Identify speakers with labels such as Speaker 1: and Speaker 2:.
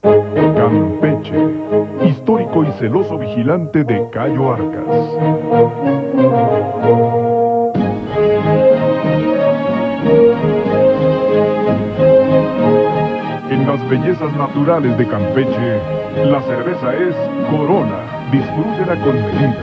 Speaker 1: Campeche, histórico y celoso vigilante de Cayo Arcas. En las bellezas naturales de Campeche, la cerveza es Corona. Disfrútela con medida.